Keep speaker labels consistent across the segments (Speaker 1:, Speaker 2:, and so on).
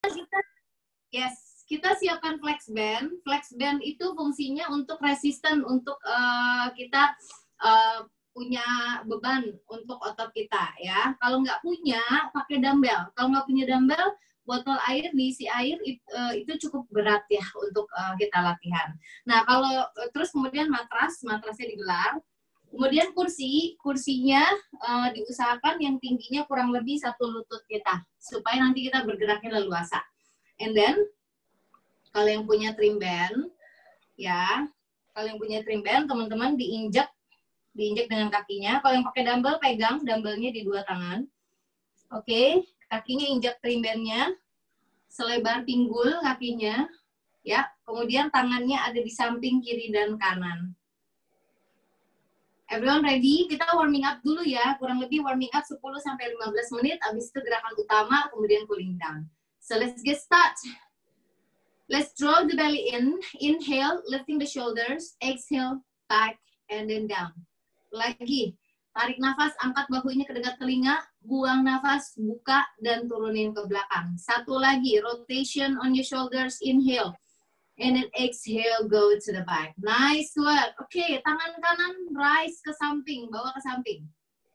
Speaker 1: kita siapkan flex band. Flex band itu fungsinya untuk resisten, untuk kita punya beban untuk otot kita ya. Kalau nggak punya, pakai dumbbell. Kalau nggak punya dumbbell, botol air diisi air itu cukup berat ya untuk kita latihan. Nah kalau terus kemudian matrasnya digelar. Kemudian kursinya diusahakan yang tingginya kurang lebih 1 lutut kita, supaya nanti kita bergeraknya leluasa. And then kalau yang punya trim band, ya, kalau yang punya trim band, teman-teman diinjak dengan kakinya. Kalau yang pakai dumbbell, pegang dumbbellnya di 2 tangan. Oke, kakinya injak trim bandnya, selebar pinggul kakinya, ya. Kemudian tangannya ada di samping kiri dan kanan. Everyone ready? Kita warming up dulu ya, kurang lebih warming up 10-15 menit, habis itu gerakan utama, kemudian cooling down. So let's get started. Let's draw the belly in. Inhale, lifting the shoulders. Exhale, back, and then down. Lagi. Tarik nafas, angkat bahunya ke dekat telinga. Buang nafas, buka, dan turunin ke belakang. Satu lagi. Rotation on your shoulders. Inhale. And then exhale, go to the back. Nice work. Oke, tangan kanan rise ke samping. Bawa ke samping.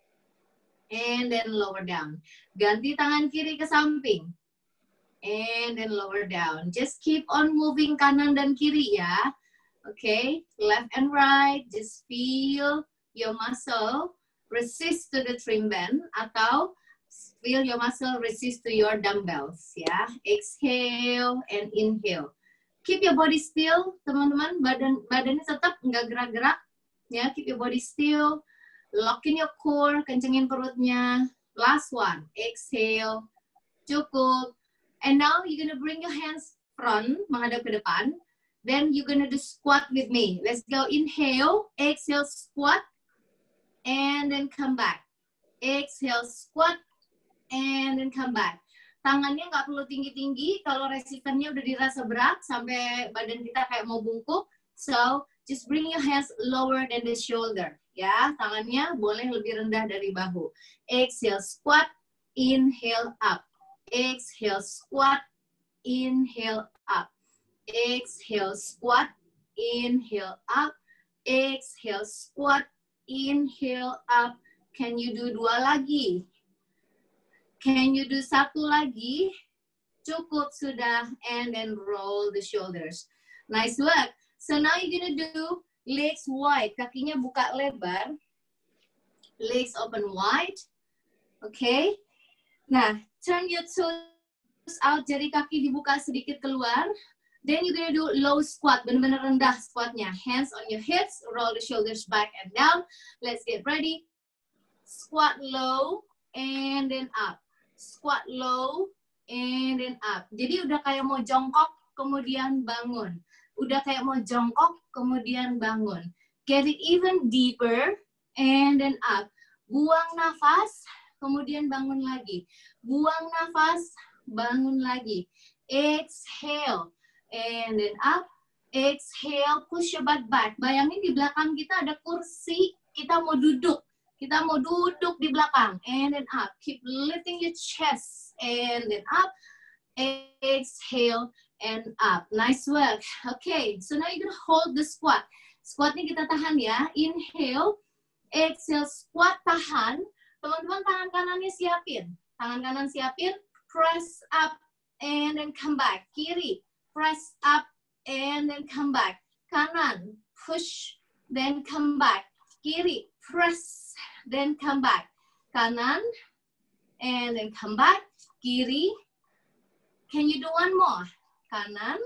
Speaker 1: And then lower down. Ganti tangan kiri ke samping. And then lower down. Just keep on moving kanan dan kiri ya. Okay, left and right. Just feel your muscle resist to the trim band atau feel your muscle resist to your dumbbells ya. Exhale and inhale. Keep your body still, teman-teman. Badannya tetap nggak gerak-gerak ya. Keep your body still. Lock in your core, kencengin perutnya. Last one. Exhale. Cukup. And now you're gonna bring your hands front, menghadap ke depan. Then you're gonna do squat with me. Let's go. Inhale, exhale, squat, and then come back. Exhale, squat, and then come back. Tangannya nggak perlu tinggi-tinggi. Kalau resistennya udah dirasa berat sampai badan kita kayak mau bungkuk. So just bring your hands lower than the shoulder. Ya, tangannya boleh lebih rendah dari bahu. Exhale, squat, inhale, up. Exhale, squat, inhale, up. Exhale, squat, inhale, up. Exhale, squat, inhale, up. Can you do 2 lagi? Can you do 1 lagi? Cukup sudah. And then roll the shoulders. Nice work. So now you're gonna do legs wide. Kakinya buka lebar. Legs open wide. Okay. Nah, turn your toes out, jari kaki dibuka sedikit keluar. Then you're gonna do low squat, benar-benar rendah squatnya. Hands on your hips, roll the shoulders back and down. Let's get ready. Squat low, and then up. Squat low, and then up. Jadi udah kayak mau jongkok, kemudian bangun. Udah kayak mau jongkok, kemudian bangun. Get it even deeper, and then up. Buang nafas, kemudian bangun lagi. Buang nafas, bangun lagi. Exhale. And then up. Exhale, push your butt back. Bayangin di belakang kita ada kursi, kita mau duduk. Kita mau duduk di belakang. And then up. Keep lifting your chest. And then up. Exhale and up. Nice work. Okay, so now you're gonna hold the squat. Squatnya kita tahan ya. Inhale. Exhale, squat, tahan. Teman-teman tangan kanannya siapin. Tangan kanan siapin. Press up and then come back. Kiri. Press up and then come back. Kanan. Push. Then come back. Kiri. Press. Then come back. Kanan. And then come back. Kiri. Can you do one more? Kanan.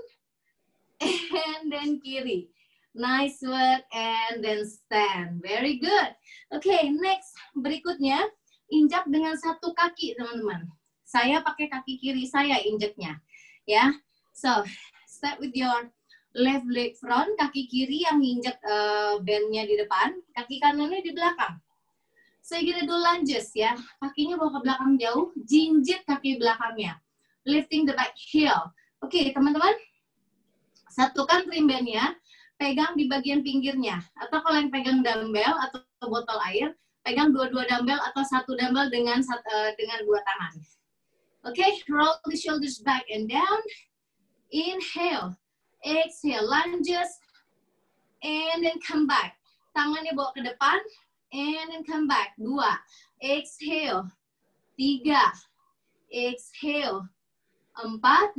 Speaker 1: And then kiri. Nice work, and then stand. Very good. Okay, next. Berikutnya, injak dengan 1 kaki, teman-teman. Saya pakai kaki kiri saya injaknya. Ya. So, start with your left leg front. Kaki kiri yang injak bandnya di depan. Kaki kanannya di belakang. So, you're gonna do lunges ya. Kakinya bawa ke belakang jauh. Jinjit kaki belakangnya. Lifting the back heel. Oke, teman-teman. Satukan trim bandnya. Pegang di bagian pinggirnya. Atau kalau yang pegang dumbbell atau botol air, pegang 2 dumbbell atau 1 dumbbell dengan 2 tangan. Okay, roll the shoulders back and down. Inhale, exhale, lunges, and then come back. Tangannya bawa ke depan, and then come back. 2, exhale, 3, exhale, 4,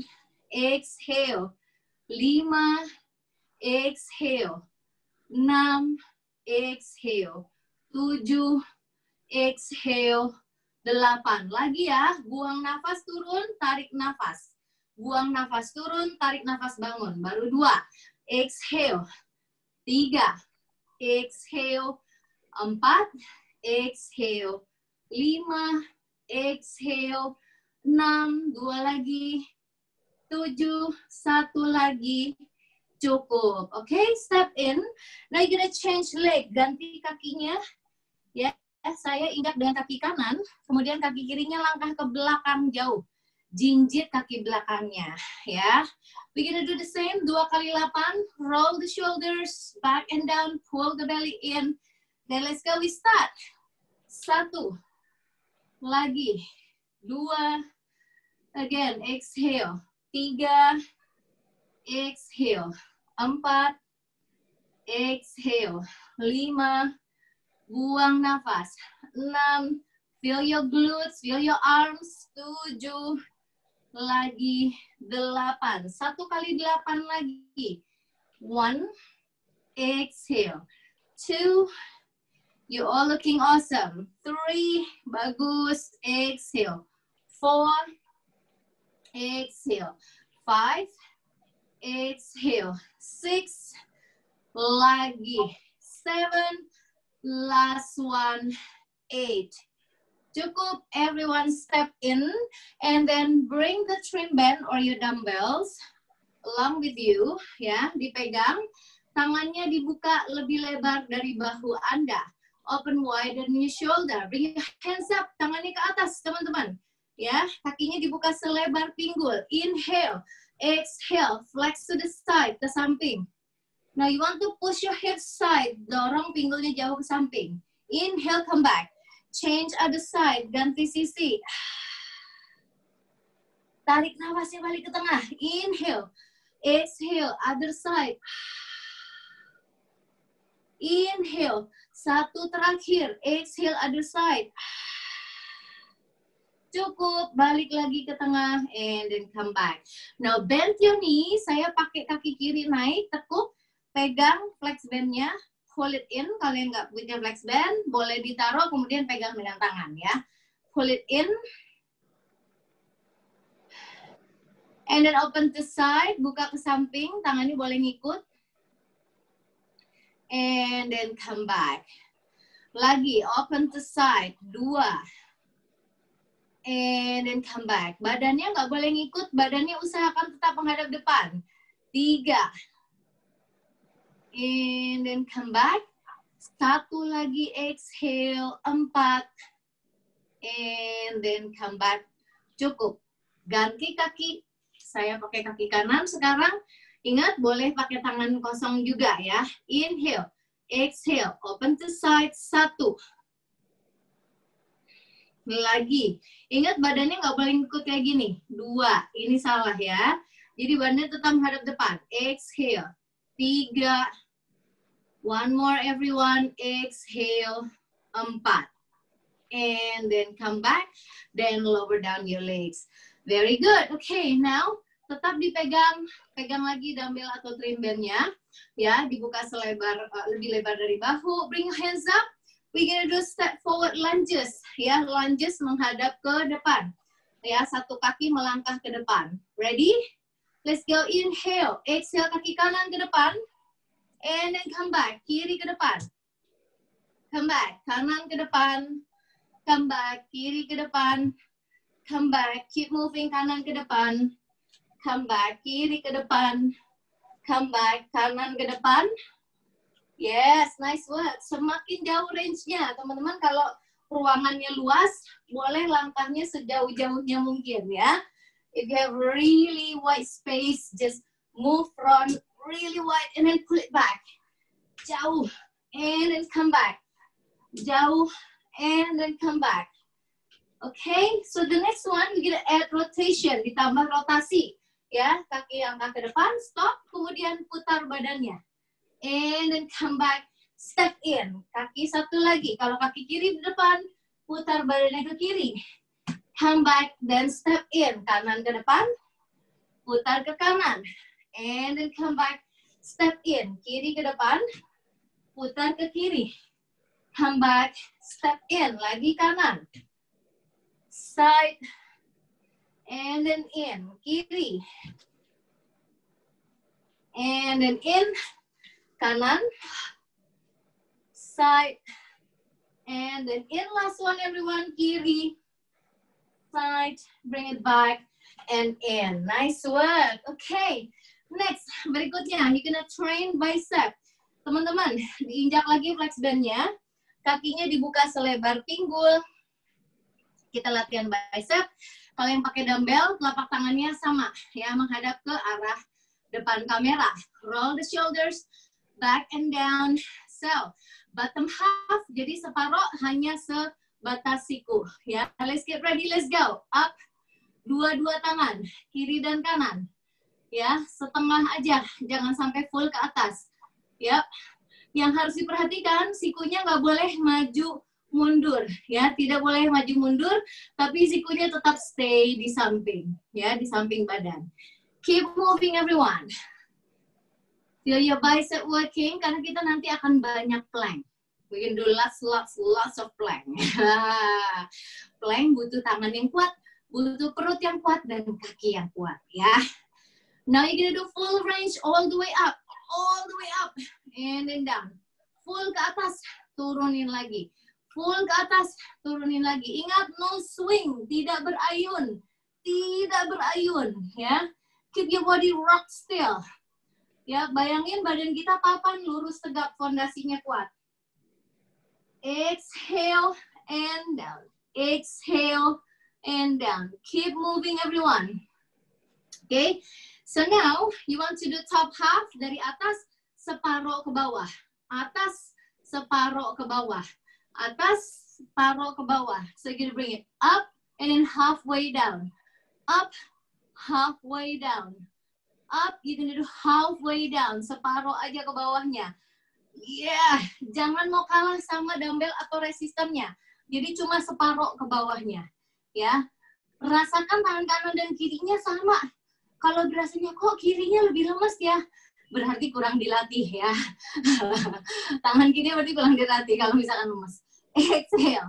Speaker 1: exhale, 5, exhale, 6, exhale, 7, exhale, 8. Lagi ya, buang nafas turun, tarik nafas. Buang nafas turun, tarik nafas bangun. Baru 2, exhale, 3, exhale, 4, exhale, 5, exhale, 6, 2 lagi, 7, 1 lagi, cukup. Okay, step in. Now you're gonna change leg, ganti kakinya. Ya, saya injak dengan kaki kanan, kemudian kaki kirinya langkah ke belakang jauh. Jinjit kaki belakangnya, ya. We're gonna do the same, 2 kali 8, roll the shoulders, back and down, pull the belly in. Then let's go, we start. 1, lagi, 2, again, exhale, 3, exhale, 4, exhale, 5, buang nafas, 6, feel your glutes, feel your arms, 7, lagi, 8, 1 kali 8 lagi, 1, exhale, 2, you all looking awesome, 3, bagus, exhale, 4, exhale, 5, exhale, 6, lagi, 7, last one, 8. Cukup, everyone step in and then bring the trim band or your dumbbells along with you, ya, dipegang, tangannya dibuka lebih lebar dari bahu Anda. Open wide and your shoulder. Bring your hands up, tangannya ke atas, teman-teman. Ya, kakinya dibuka selebar pinggul. Inhale, exhale, flex to the side, ke samping. Now you want to push your hips side, dorong pinggulnya jauh ke samping. Inhale, come back. Change other side, ganti sisi. Tarik nafasnya balik ke tengah. Inhale, exhale, other side. Inhale, 1 terakhir. Exhale, other side. Cukup, balik lagi ke tengah, and then come back. Now bend your knee, saya pakai kaki kiri naik, tekuk. Pegang flex bandnya, pull it in. Kalian nggak punya flex band, boleh ditaruh kemudian pegang dengan tangan ya. Pull it in. And then open to side, buka ke samping, tangannya boleh ngikut. And then come back. Lagi, open to side, 2. And then come back. Badannya nggak boleh ngikut, badannya usahakan tetap menghadap depan. 3. And then come back. 1 lagi, exhale, 4. And then come back. Cukup. Ganti kaki. Saya pakai kaki kanan sekarang. Ingat, boleh pakai tangan kosong juga ya. Inhale, exhale, open to side, 1. Lagi. Ingat, badannya nggak boleh ngikut kayak gini. 2. Ini salah ya. Jadi badannya tetap menghadap depan. Exhale. 3. One more, everyone. Exhale. 4. And then come back. Then lower down your legs. Very good. Okay, now tetap dipegang. Pegang lagi dumbbell atau trim bandnya. Ya, dibuka selebar, lebih lebar dari bahu. Bring your hands up. We're gonna do step forward lunges. Ya, lunges menghadap ke depan. Ya, 1 kaki melangkah ke depan. Ready? Let's go. Inhale. Exhale, kaki kanan ke depan. And then come back, kiri ke depan. Come back, kanan ke depan. Come back, kiri ke depan. Come back, keep moving, kanan ke depan. Come back, kiri ke depan. Come back, kanan ke depan. Yes, nice work. Semakin jauh range-nya, teman-teman. Kalau ruangannya luas, boleh langkahnya sejauh-jauhnya mungkin ya. If you have really wide space, just move front really wide and then pull it back. Jauh and then come back. Jauh and then come back. Okay, so the next one we gonna add rotation, ditambah rotasi. Ya, kaki angkat ke depan, stop, kemudian putar badannya. And then come back, step in. Kaki satu lagi. Kalau kaki kiri di depan, putar badannya ke kiri. Come back, then step in. Kanan ke depan, putar ke kanan. And then come back, step in. Kiri ke depan, putar ke kiri. Come back, step in. Lagi kanan. Side, and then in, kiri, and then in, kanan, side, and then in. Last one, everyone, kiri, side, bring it back, and in. Nice work. Okay, next, berikutnya, you're gonna train bicep. Teman-teman, diinjak lagi flex bandnya, kakinya dibuka selebar pinggul. Kita latihan bicep. Kalau yang pakai dumbbell, telapak tangannya sama, ya, menghadap ke arah depan kamera. Roll the shoulders, back and down. So, bottom half, jadi separoh hanya sebatas siku. Ya, let's get ready, let's go. Up, dua-dua tangan, kiri dan kanan. Ya, setengah aja, jangan sampai full ke atas. Ya, yang harus diperhatikan, sikunya nggak boleh maju mundur, ya, tidak boleh maju mundur, tapi sikunya tetap stay di samping, ya, di samping badan. Keep moving, everyone. Feel your bicep working, karena kita nanti akan banyak plank. We can do lots of plank. Plank butuh tangan yang kuat, butuh perut yang kuat, dan kaki yang kuat, ya. Now you're gonna do full range all the way up, and then down. Full ke atas, turunin lagi. Full ke atas, turunin lagi. Ingat, no swing, tidak berayun. Tidak berayun, ya. Keep your body rock still. Ya, bayangin badan kita papan, lurus tegak, fondasinya kuat. Exhale and down. Exhale and down. Keep moving, everyone. Okay, so now you want to do top half, dari atas separoh ke bawah. Atas, separoh ke bawah. Atas, separoh ke bawah. So you're gonna bring it up and then halfway down. Up, halfway down. Up, you're gonna do halfway down. Separoh aja ke bawahnya. Yeah, jangan mau kalah sama dumbbell atau resistannya. Jadi cuma separoh ke bawahnya. Ya, rasakan tangan kanan dan kirinya sama. Kalau rasanya kok kirinya lebih lemes ya, berarti kurang dilatih ya. Tangan kiri berarti kurang dilatih kalau misalkan lemes. Exhale.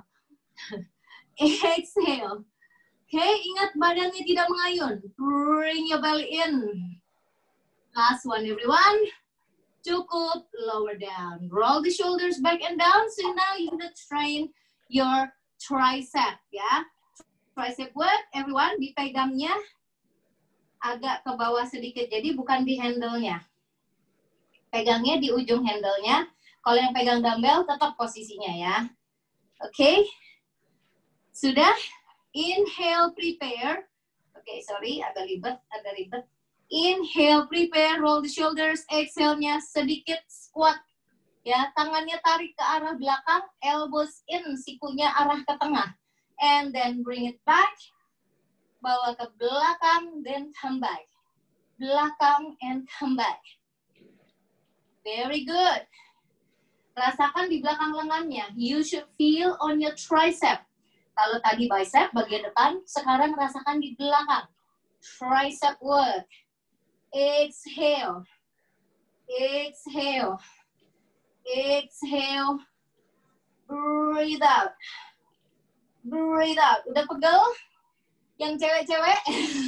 Speaker 1: Exhale. Okay, ingat badannya tidak mengayun. Bring your belly in. Last one, everyone. Cukup, lower down. Roll the shoulders back and down. So now you're gonna train your tricep, ya. Tricep work, everyone, dipegangnya agak ke bawah sedikit. Jadi bukan di handle-nya. Pegangnya di ujung handle-nya. Kalau yang pegang dumbbell, tetap posisinya ya. Oke. Sudah? Inhale, prepare. Oke, sorry, agak ribet. Inhale, prepare, roll the shoulders. Exhale-nya sedikit squat. Ya, tangannya tarik ke arah belakang, elbows in, sikunya arah ke tengah. And then bring it back. Bawa ke belakang, then come back. Belakang and come back. Very good. Rasakan di belakang lengannya. You should feel on your tricep. Kalau tadi bicep bagian depan, sekarang rasakan di belakang. Tricep work. Exhale. Exhale. Exhale. Breathe out. Breathe out. Udah pegel? Yang cewek-cewek?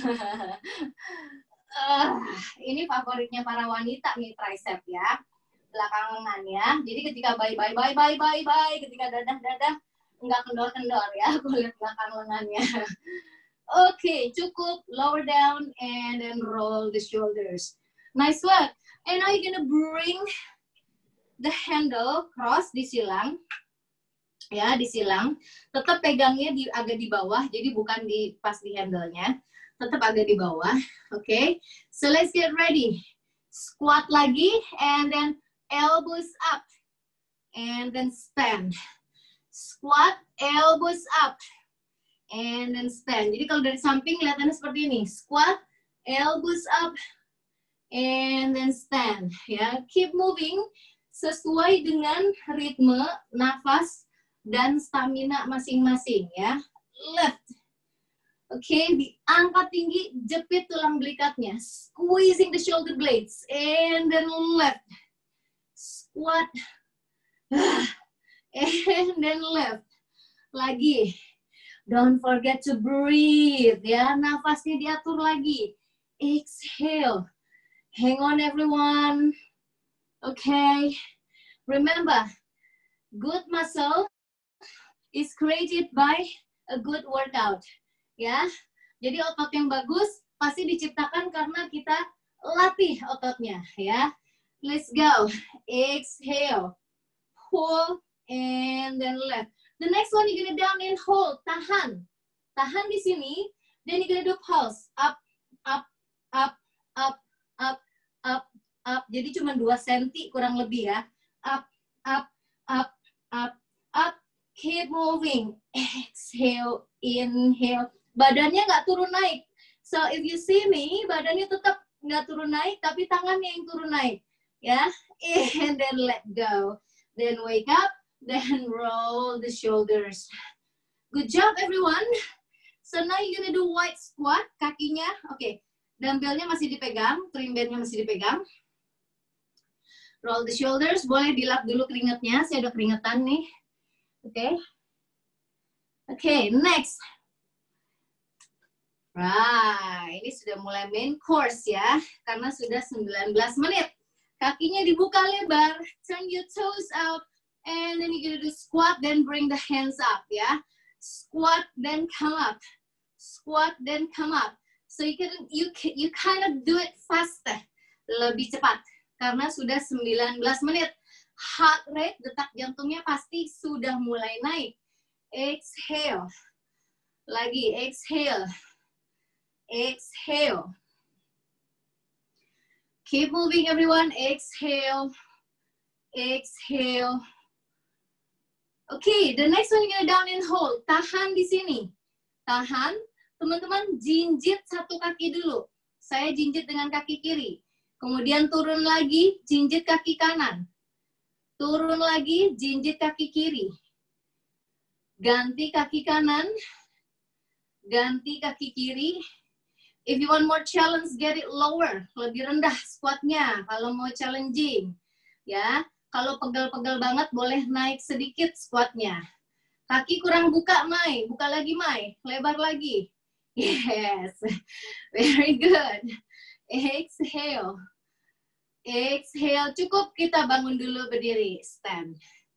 Speaker 1: Ini favoritnya para wanita nih, tricep ya. Belakang lengan ya. Jadi ketika bye, ketika dadah, enggak kendor-kendor ya, kulit belakang lengannya. Oke, cukup. Lower down and then roll the shoulders. Nice work. And now you're gonna bring the handle cross, disilang. Ya, disilang. Tetap pegangnya agak di bawah, jadi bukan pas di handle-nya. Tetap agak di bawah. Oke. So let's get ready. Squat lagi and then elbows up. And then stand. Squat, elbows up. and then stand. Jadi kalau dari samping kelihatannya seperti ini. Squat, elbows up, and then stand. Ya, keep moving sesuai dengan ritme, nafas, dan stamina masing-masing ya. Left. Oke, diangkat tinggi, jepit tulang belikatnya. Squeezing the shoulder blades. And then left. Squat. And then left. Lagi. Don't forget to breathe ya. Nafasnya diatur lagi. Exhale. Hang on everyone. Okay. Remember, good muscle is created by a good workout. Ya, jadi otot yang bagus pasti diciptakan karena kita latih ototnya, ya. Let's go. Exhale, pull, and then left. The next one you're gonna down and hold. Tahan, tahan di sini. Then you're gonna do pulse. Up, up, up, up, up, up, up. Jadi cuma 2 cm kurang lebih ya. Up, up, up, up, up. Keep moving. Exhale, inhale. Badannya nggak turun naik. So if you see me, badannya tetap nggak turun naik, tapi tangannya yang turun naik. Ya, and then let go. Then wake up, then roll the shoulders. Good job everyone. So now you're gonna do wide squat, kakinya. Oke, dumbbellnya masih dipegang, trim bandnya masih dipegang. Roll the shoulders, boleh dilap dulu keringatnya. Saya udah keringetan nih. Oke. Oke, next. Right, ini sudah mulai main course ya, karena sudah 19 menit. Kakinya dibuka lebar, turn your toes out, and then you're gonna do squat, then bring the hands up ya. Squat, then come up. Squat, then come up. So you kind of do it faster, lebih cepat, karena sudah 19 menit. Heart rate, detak jantungnya pasti sudah mulai naik. Exhale, lagi exhale. Exhale. Keep moving everyone. Exhale. Exhale. Okay, the next one you're gonna down and hold. Tahan di sini. Tahan. Teman-teman jinjit satu kaki dulu. Saya jinjit dengan kaki kiri. Kemudian turun lagi, jinjit kaki kanan. Turun lagi, jinjit kaki kiri. Ganti kaki kanan. Ganti kaki kiri. If you want more challenge, get it lower, lebih rendah squatnya. Kalau mau challenging, ya. Kalau pegel-pegel banget, boleh naik sedikit squatnya. Kaki kurang buka, Mai. Buka lagi, Mai. Lebar lagi. Yes, very good. Exhale, exhale. Cukup kita bangun dulu berdiri, stand.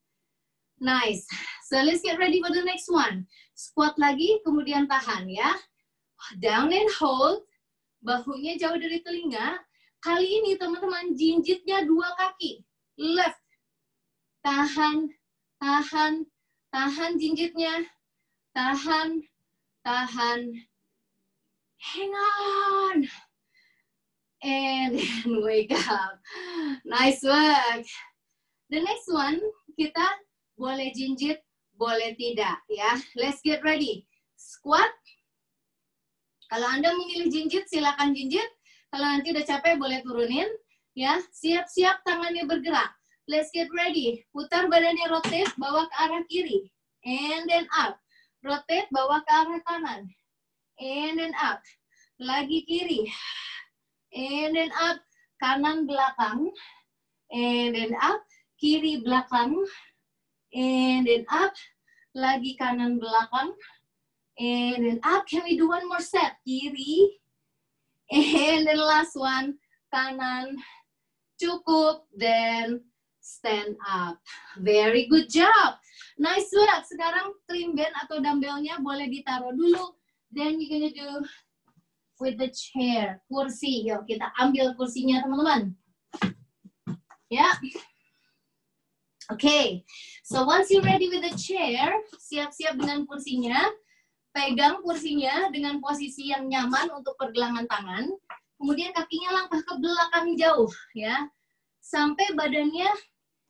Speaker 1: Nice. So let's get ready for the next one. Squat lagi, kemudian tahan ya. Down and hold, bahunya jauh dari telinga. Kali ini teman-teman jinjitnya 2 kaki. Left, tahan, tahan, tahan jinjitnya. Tahan, tahan. Hang on. And wake up. Nice work. The next one, kita boleh jinjit, boleh tidak ya. Let's get ready. Squat. Kalau Anda memilih jinjit, silakan jinjit. Kalau nanti udah capek, boleh turunin. Ya, siap-siap tangannya bergerak. Let's get ready. Putar badannya, rotate, bawa ke arah kiri. And then up. Rotate, bawa ke arah kanan. And then up. Lagi kiri. And then up. Kanan belakang. And then up. Kiri belakang. And then up. Lagi kanan belakang. And then up. Can we do one more set? Kiri. And then last one. Kanan. Cukup. Then stand up. Very good job. Nice work. Sekarang trim band atau dumbbellnya boleh ditaruh dulu. Then you're gonna do with the chair. Kursi. Yuk kita ambil kursinya teman-teman. Ya. Okay. So once you're ready with the chair, siap-siap dengan kursinya. Pegang kursinya dengan posisi yang nyaman untuk pergelangan tangan. Kemudian kakinya langkah ke belakang jauh, ya, sampai badannya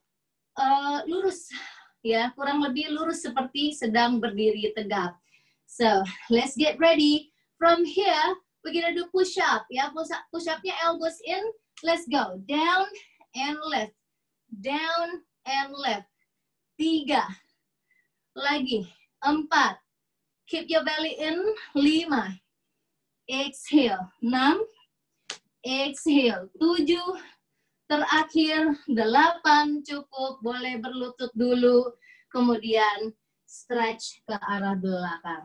Speaker 1: lurus, ya, kurang lebih lurus seperti sedang berdiri tegak. So, let's get ready. From here, we're gonna do push-up. Ya, push-upnya elbows in. Let's go. Down and lift. Down and lift. 3. Lagi. 4. Keep your belly in. 5. Exhale. 6. Exhale. 7. Terakhir 8. Cukup. Boleh berlutut dulu. Kemudian stretch ke arah belakang.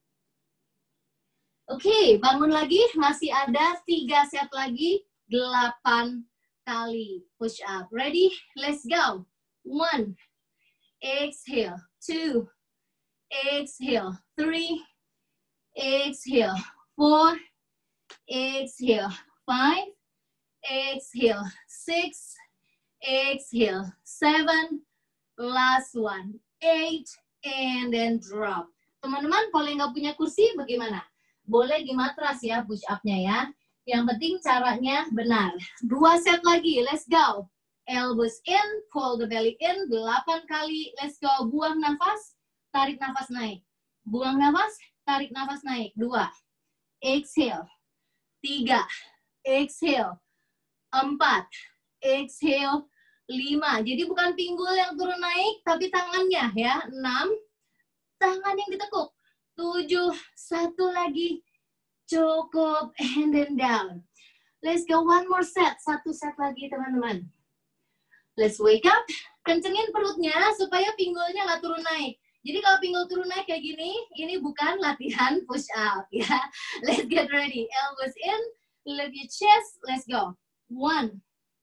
Speaker 1: Oke, bangun lagi. Masih ada 3 set lagi. 8 kali push up. Ready? Let's go. 1. Exhale. 2. Exhale. 3. Exhale. 4. Exhale. 5. Exhale. 6. Exhale. 7. Last one. 8. And then drop. Teman-teman, kalau yang nggak punya kursi, bagaimana? Boleh di matras ya, push up-nya ya. Yang penting caranya benar. 2 set lagi, let's go. Elbows in, pull the belly in, 8 kali. Let's go, buang nafas, tarik nafas naik. Buang nafas, tarik nafas naik. 2. Exhale. 3. Exhale. 4. Exhale. 5. Jadi bukan pinggul yang turun naik, tapi tangannya ya. 6. Tangan yang ditekuk. 7. 1 lagi. Cukup. And then down. Let's go one more set. 1 set lagi teman-teman. Let's wake up. Kencengin perutnya supaya pinggulnya nggak turun naik. Jadi kalau pinggul turun naik kayak gini, ini bukan latihan push up ya. Let's get ready. Elbows in. Lift your chest. Let's go. 1.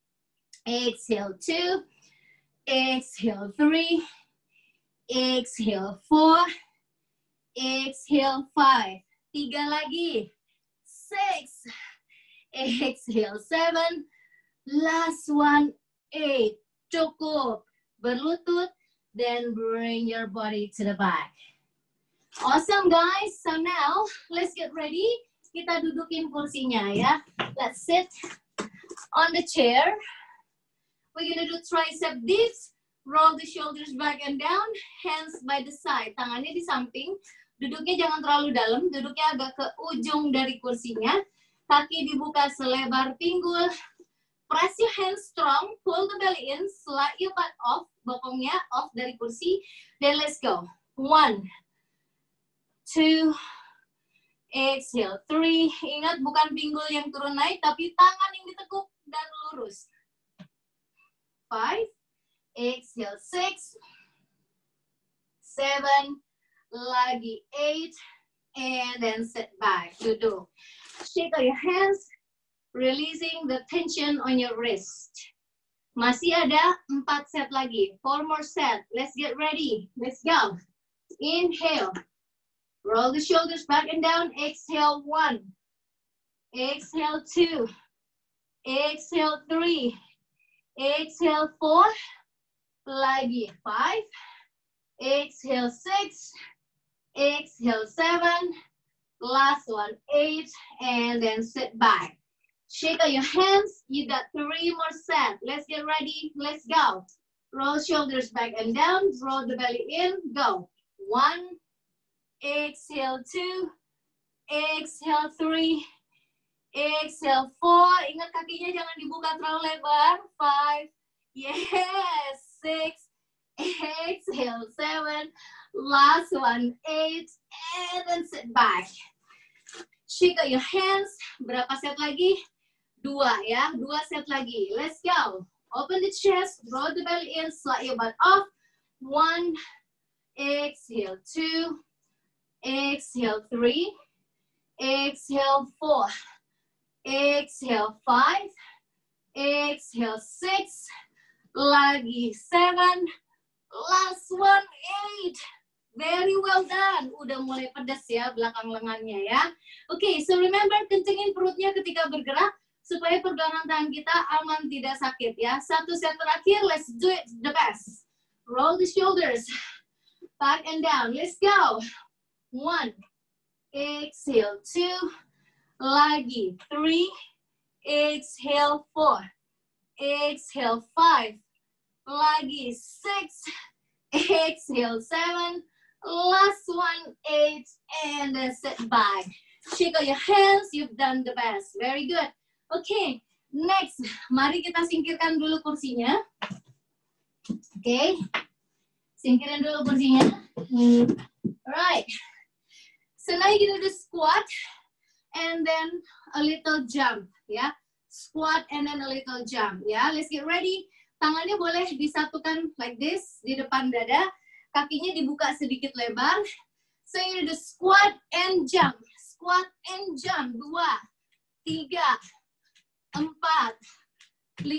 Speaker 1: Exhale 2, exhale 3, exhale 4, exhale 5. 3 lagi. 6, exhale 7, last one 8. Cukup. Berlutut, then bring your body to the back. Awesome guys. So now, let's get ready. Kita dudukin kursinya ya. Let's sit on the chair. We're gonna do tricep dips, roll the shoulders back and down, hands by the side. Tangannya di samping, duduknya jangan terlalu dalam, duduknya agak ke ujung dari kursinya. Kaki dibuka selebar pinggul. Press your hands strong, pull the belly in, slide your butt off, bokongnya off dari kursi. Then let's go. 1, 2, exhale, 3. Ingat bukan pinggul yang turun naik, tapi tangan yang ditekuk dan lurus. 5, exhale 6, 7, lagi 8, and then sit back, duduk. Shake out your hands, releasing the tension on your wrist. Masih ada 4 set lagi, 4 more set. Let's get ready, let's go. Inhale, roll the shoulders back and down, exhale 1, exhale 2, exhale 3, exhale 4, lagi 5, exhale 6, exhale 7, last one 8, and then sit back. Shake out your hands, you got 3 more sets. Let's get ready, let's go. Roll shoulders back and down, roll the belly in, go. 1, exhale 2, exhale 3, exhale 4. Ingat kakinya jangan dibuka terlalu lebar. 5. Yes. 6. Exhale 7. Last one 8. And then sit back. Shake out your hands. Berapa set lagi? 2 ya. 2 set lagi. Let's go. Open the chest. Roll the belly in. Slide your butt off. 1. Exhale 2. Exhale 3. Exhale 4. Exhale 5, exhale 6, lagi 7, last one 8. Very well done. Udah mulai pedas ya belakang lengannya ya. Oke, so remember kencengin perutnya ketika bergerak supaya pergelangan tangan kita aman tidak sakit ya. 1 set terakhir, let's do it the best. Roll the shoulders back and down. Let's go. 1, exhale 2. Lagi 3, exhale 4, exhale 5, lagi 6, exhale 7, Last one, 8, and then sit back. Shake out your hands, you've done the best. Very good. Okay, next, mari kita singkirkan dulu kursinya. Okay, singkirin dulu kursinya. Alright, so now you're gonna do squat, and then a little jump, ya. Squat, and then a little jump, ya. Let's get ready. Tangannya boleh disatukan like this, di depan dada. Kakinya dibuka sedikit lebar. So you do squat and jump. Squat and jump. 2, 3, 4, 5, 6,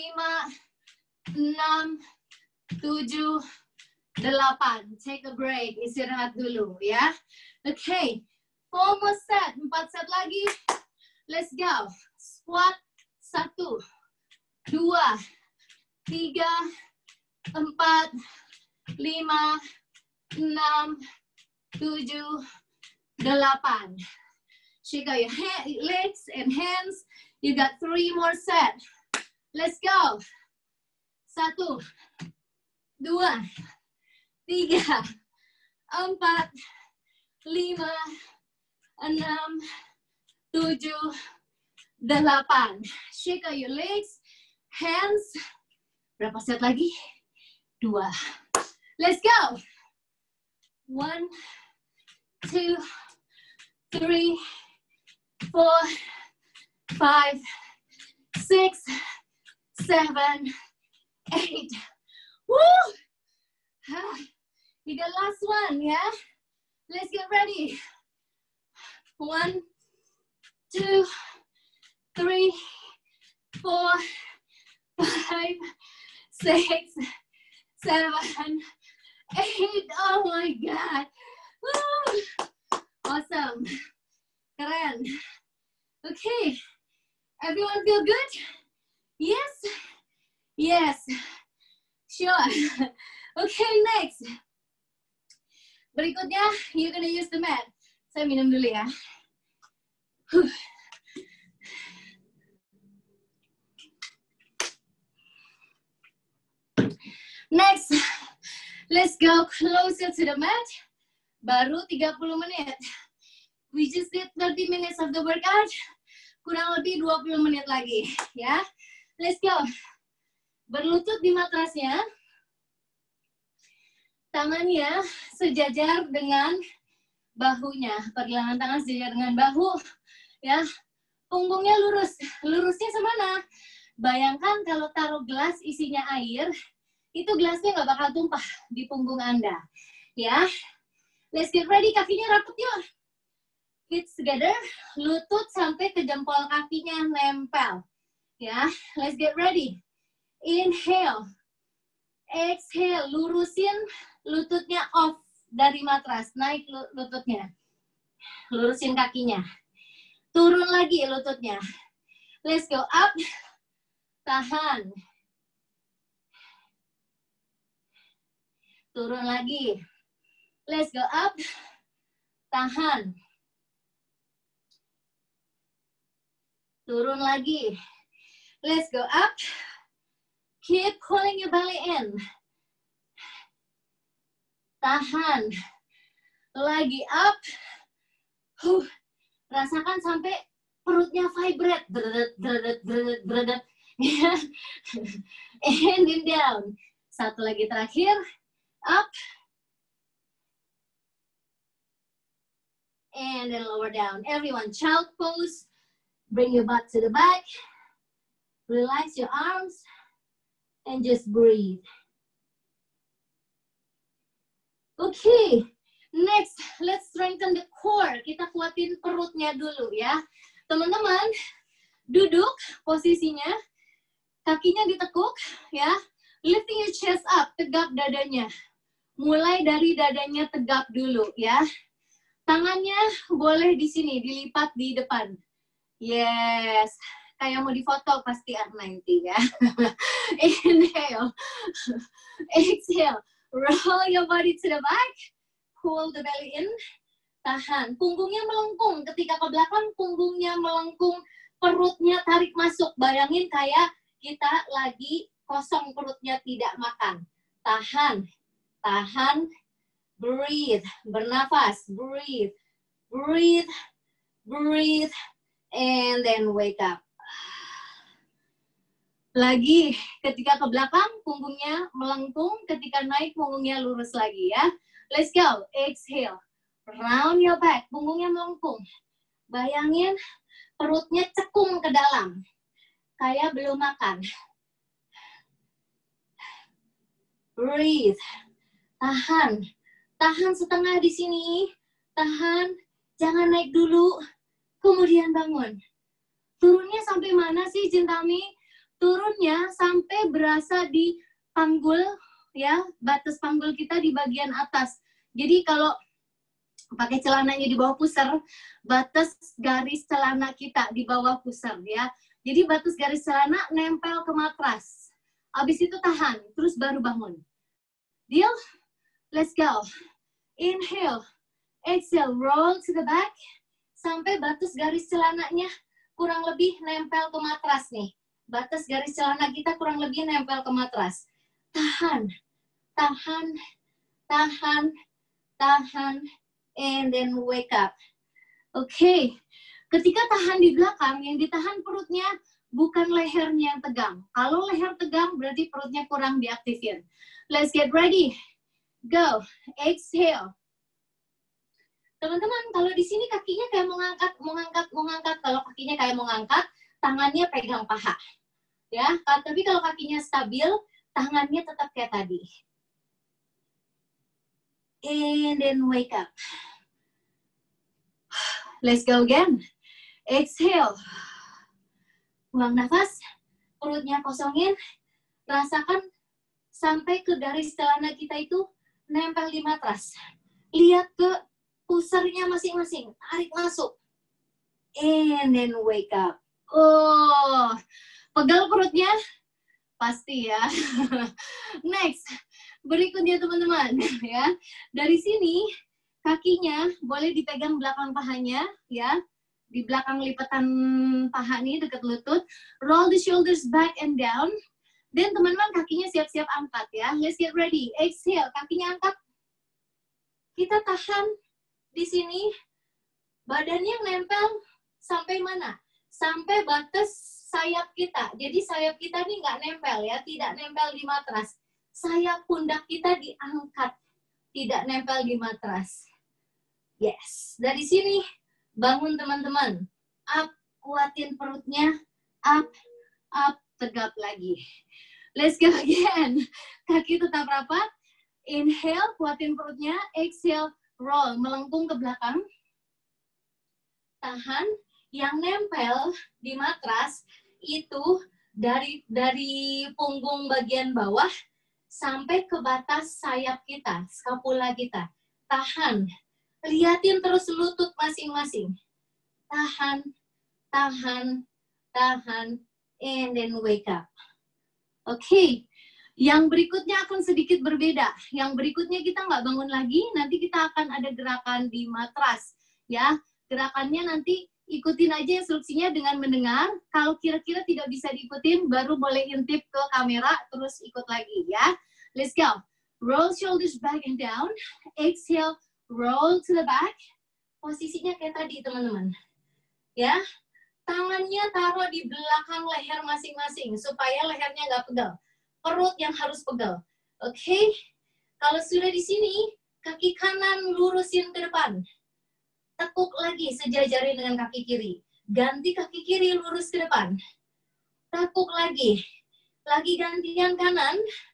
Speaker 1: 7, 8. Take a break. Istirahat dulu ya. Okay. 4 more set. 4 set lagi. Let's go. Squat. 1, 2, 3, 4, 5, 6, 7, 8. Shake out your legs and hands. You got 3 more sets. Let's go. 1, 2, 3, 4, 5, 6, 7, 8. Shake out your legs, hands. Berapa set lagi? 2. Let's go. 1, 2, 3, 4, 5, 6, 7, 8. Woo! You got last one, yeah? Let's get ready. 1, 2, 3, 4, 5, 6, 7, 8. Oh my God. Woo. Awesome. Keren. Okay. Everyone feel good? Yes? Yes. Sure. Okay, next. Berikutnya, you're gonna use the mat. Saya minum dulu ya. Next, let's go closer to the mat. Baru 30 menit. We just did 30 minutes of the workout. Kurang lebih 20 menit lagi, ya. Let's go. Berlutut di matrasnya. Tangannya sejajar dengan bahunya. Pergelangan tangan sejajar dengan bahu, ya. Punggungnya lurus. Lurusnya semana? Bayangkan kalau taruh gelas isinya air, itu gelasnya nggak bakal tumpah di punggung Anda, ya. Let's get ready. Kakinya rapat yuk. Feet together. Lutut sampai ke jempol kakinya nempel, ya. Let's get ready. Inhale. Exhale. Lurusin lututnya off dari matras. Naik lututnya. Lurusin kakinya. Turun lagi lututnya. Let's go up. Tahan. Turun lagi. Let's go up. Tahan. Turun lagi. Let's go up. Keep pulling your belly in. Tahan. Lagi up. Rasakan sampai perutnya vibrate. And then down. Satu lagi terakhir. Up. And then lower down. Everyone, child pose. Bring your butt to the back. Relax your arms. And just breathe. Okay. Next, let's strengthen the core. Kita kuatin perutnya dulu ya. Teman-teman, duduk posisinya. Kakinya ditekuk ya. Lifting your chest up, tegap dadanya. Mulai dari dadanya tegap dulu ya. Tangannya boleh di sini, dilipat di depan. Yes. Kayak mau difoto pasti nanti ya. Inhale. Exhale. Roll your body to the back. Pull the belly in. Tahan. Punggungnya melengkung. Ketika ke belakang, punggungnya melengkung. Perutnya tarik masuk. Bayangin kayak kita lagi kosong perutnya tidak makan. Tahan. Tahan. breathe, bernafas, breathe, breathe, breathe, and then wake up. Lagi, ketika ke belakang, punggungnya melengkung, ketika naik, punggungnya lurus lagi ya. Let's go, exhale, round your back, punggungnya melengkung. Bayangin, perutnya cekung ke dalam, kayak belum makan. Breathe, tahan, tahan setengah di sini, tahan, jangan naik dulu, kemudian bangun. Turunnya sampai mana sih, Jintami? Turunnya sampai berasa di panggul, ya, batas panggul kita di bagian atas. Jadi kalau pakai celananya di bawah pusar, batas garis celana kita di bawah pusar, ya. Jadi batas garis celana nempel ke matras. Habis itu tahan, terus baru bangun. Deal? Let's go. Inhale, exhale, roll to the back, sampai batas garis celananya kurang lebih nempel ke matras nih. Batas garis celana kita kurang lebih nempel ke matras. Tahan, tahan, tahan, tahan, and then wake up. Oke, ketika tahan di belakang, yang ditahan perutnya bukan lehernya yang tegang. Kalau leher tegang, berarti perutnya kurang diaktifin. Let's get ready. Go, exhale. Teman-teman, kalau di sini kakinya kayak mau ngangkat. Kalau kakinya kayak mau ngangkat, tangannya pegang paha. Ya, tapi kalau kakinya stabil, tangannya tetap kayak tadi. And then wake up. Let's go again. Exhale. Buang nafas, perutnya kosongin. Rasakan sampai ke garis celana kita itu nempel di matras. Lihat ke pusarnya masing-masing. Tarik masuk. And then wake up. Oh, pegal perutnya? Pasti ya. Next, berikutnya teman-teman ya. Dari sini kakinya boleh dipegang belakang pahanya ya. Di belakang lipatan paha nih dekat lutut. Roll the shoulders back and down. Dan teman-teman kakinya siap-siap angkat ya. Let's get ready. Exhale, kakinya angkat. Kita tahan di sini. Badannya nempel sampai mana? Sampai batas sayap kita. Jadi sayap kita nih nggak nempel ya, tidak nempel di matras. Sayap pundak kita diangkat, tidak nempel di matras. Yes, dari sini bangun teman-teman. Up, kuatin perutnya. Up, up, tegap lagi. Let's go again. Kaki tetap rapat. Inhale, kuatin perutnya. Exhale, roll, melengkung ke belakang. Tahan. Yang nempel di matras itu dari punggung bagian bawah sampai ke batas sayap kita, skapula kita. Tahan. Liatin terus lutut masing-masing. Tahan, tahan, tahan, and then wake up. Oke. Yang berikutnya akan sedikit berbeda. Yang berikutnya kita nggak bangun lagi, nanti kita akan ada gerakan di matras. Ya, gerakannya nanti ikutin aja instruksinya dengan mendengar. Kalau kira-kira tidak bisa diikutin, baru boleh intip ke kamera, terus ikut lagi ya. Let's go. Roll shoulders back and down. Exhale, roll to the back. Posisinya kayak tadi, teman-teman. Ya, tangannya taruh di belakang leher masing-masing, supaya lehernya nggak pegal. Perut yang harus pegal. Oke? Kalau sudah di sini, kaki kanan lurusin ke depan. Tekuk lagi sejajarin dengan kaki kiri. Ganti kaki kiri lurus ke depan. Tekuk lagi. Lagi gantian kanan.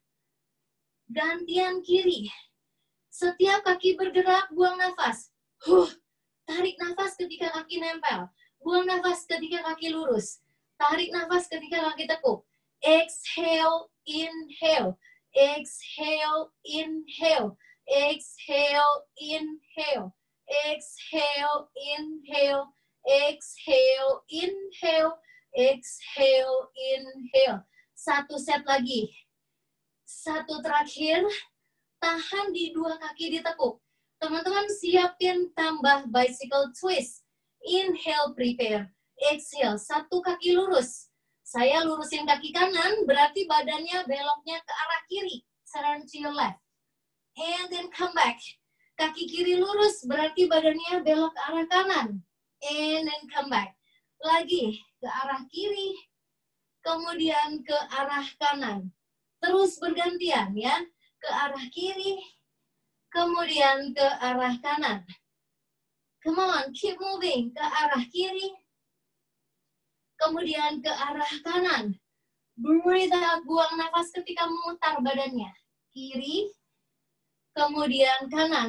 Speaker 1: Gantian kiri. Setiap kaki bergerak, buang nafas. Tarik nafas ketika kaki nempel. Buang nafas ketika kaki lurus. Tarik nafas ketika kaki tekuk. Exhale, inhale. Exhale, inhale. Exhale, inhale. Exhale, inhale, exhale, inhale, exhale, inhale. Satu set lagi. Satu terakhir, tahan di dua kaki ditekuk. Teman-teman siapin tambah bicycle twist. Inhale, prepare. Exhale, satu kaki lurus. Saya lurusin kaki kanan, berarti badannya beloknya ke arah kiri. Turn to your left. And then come back. Kaki kiri lurus, berarti badannya belok ke arah kanan. And then come back. Lagi ke arah kiri, kemudian ke arah kanan. Terus bergantian ya, ke arah kiri, kemudian ke arah kanan. Come on, keep moving, ke arah kiri, kemudian ke arah kanan. Breathe out, buang nafas ketika memutar badannya. Kiri, kemudian kanan.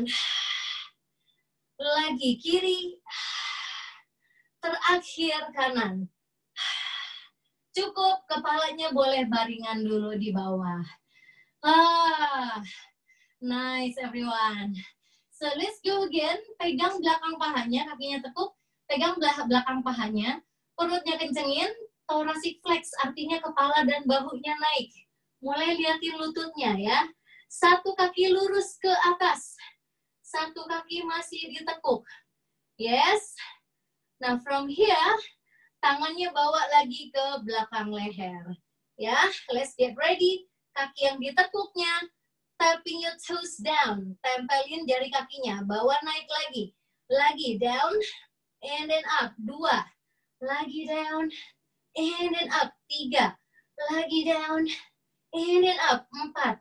Speaker 1: Lagi kiri, terakhir kanan. Cukup, kepalanya boleh baringan dulu di bawah. Nice everyone. So let's go again. Pegang belakang pahanya, kakinya tekuk. Pegang belakang pahanya. Perutnya kencengin. Thoracic flex, artinya kepala dan bahunya naik. Mulai liatin lututnya ya. Satu kaki lurus ke atas. Satu kaki masih ditekuk. Yes. Now from here, tangannya bawa lagi ke belakang leher. Ya, let's get ready. Kaki yang ditekuknya, tapping your toes down. Tempelin jari kakinya, bawa naik lagi. Lagi down, and then up. 2. Lagi down, and then up. 3. Lagi down, and then up. 4.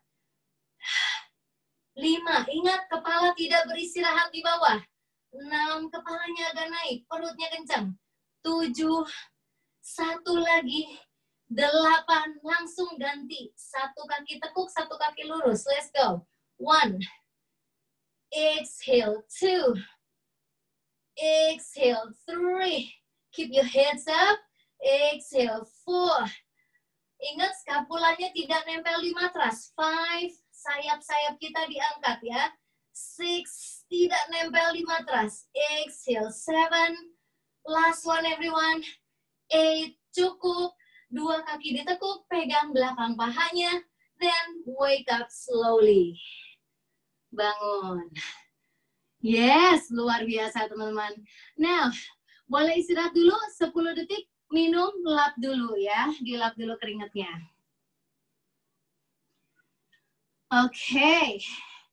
Speaker 1: 5. Ingat, kepala tidak beristirahat di bawah. 6. Kepalanya agak naik, perutnya kencang. 7. 1 lagi. 8. Langsung ganti. 1 kaki tekuk, 1 kaki lurus. Let's go. 1. Exhale. 2. Exhale. 3. Keep your heads up. Exhale. 4. Ingat, skapulanya tidak nempel di matras. 5. Sayap-sayap kita diangkat ya. 6. Tidak nempel di matras. Exhale. 7. Last one everyone. 8. Cukup. 2 kaki ditekuk, pegang belakang pahanya. Then wake up slowly. Bangun. Yes, luar biasa teman-teman. Now, boleh istirahat dulu 10 detik. Minum, lap dulu ya. Dilap dulu keringatnya. Oke.